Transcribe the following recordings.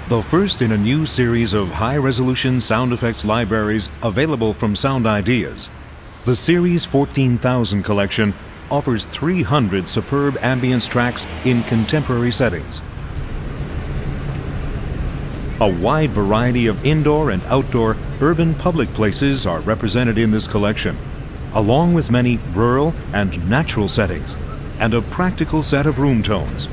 The first in a new series of high-resolution sound effects libraries available from Sound Ideas, the Series 14,000 collection offers 300 superb ambience tracks in contemporary settings. A wide variety of indoor and outdoor urban public places are represented in this collection, along with many rural and natural settings, and a practical set of room tones.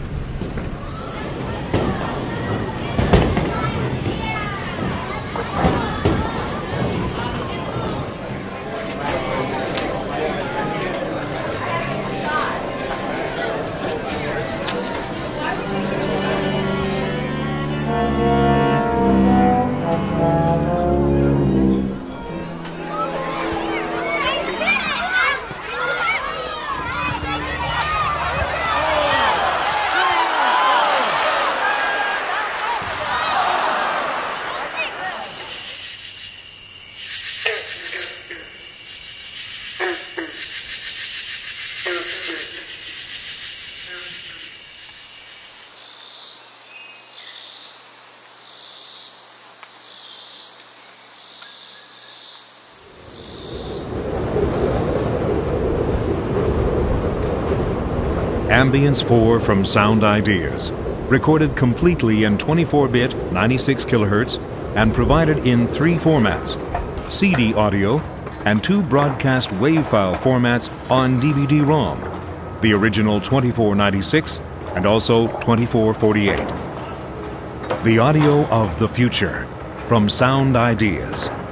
Ambience 4 from Sound Ideas, recorded completely in 24-bit 96 kHz and provided in 3 formats: CD audio and 2 broadcast wave file formats on DVD-ROM, the original 2496 and also 2448. The audio of the future from Sound Ideas.